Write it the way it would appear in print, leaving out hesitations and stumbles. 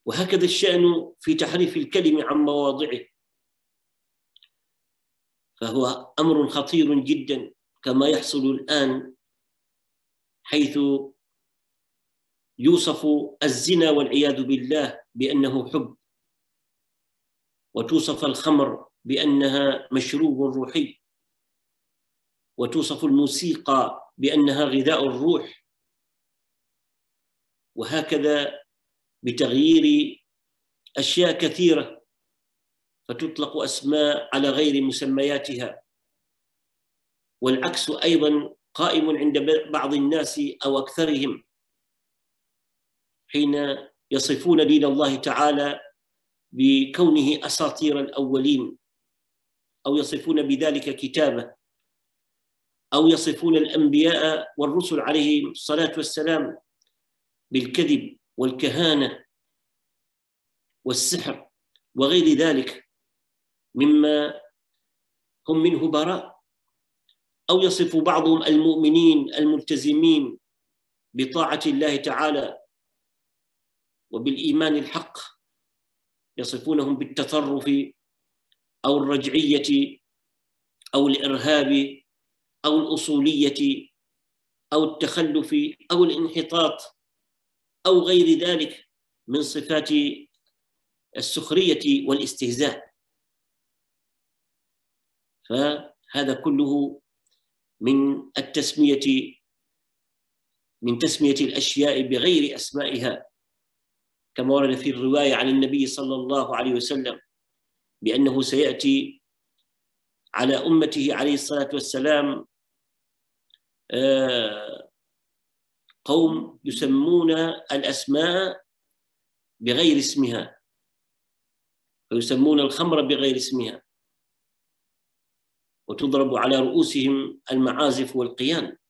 وهكذا الشأن في تحريف الكلم عن مواضعه، فهو أمر خطير جدا كما يحصل الآن، حيث يوصف الزنا والعياذ بالله بأنه حب، وتوصف الخمر بأنها مشروب روحي، وتوصف الموسيقى بأنها غذاء الروح، وهكذا بتغيير أشياء كثيرة فتطلق أسماء على غير مسمياتها. والعكس أيضا قائم عند بعض الناس أو أكثرهم، حين يصفون دين الله تعالى بكونه أساطير الأولين، أو يصفون بذلك كتابه، أو يصفون الأنبياء والرسل عليهم الصلاة والسلام بالكذب والكهانة والسحر وغير ذلك مما هم منه براء، أو يصف بعضهم المؤمنين الملتزمين بطاعة الله تعالى وبالإيمان الحق، يصفونهم بالتطرف أو الرجعية أو الإرهاب أو الأصولية أو التخلف أو الانحطاط أو غير ذلك من صفات السخرية والاستهزاء. فهذا كله من تسمية الأشياء بغير أسمائها، كما ورد في الرواية عن النبي صلى الله عليه وسلم بأنه سيأتي على أمته عليه الصلاة والسلام قوم يسمون الأسماء بغير اسمها، ويسمون الخمر بغير اسمها، وتضرب على رؤوسهم المعازف والقيان.